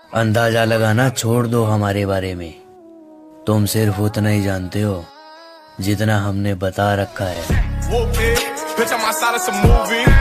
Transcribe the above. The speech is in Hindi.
अंदाजा लगाना छोड़ दो हमारे बारे में। तुम सिर्फ उतना ही जानते हो जितना हमने बता रखा है।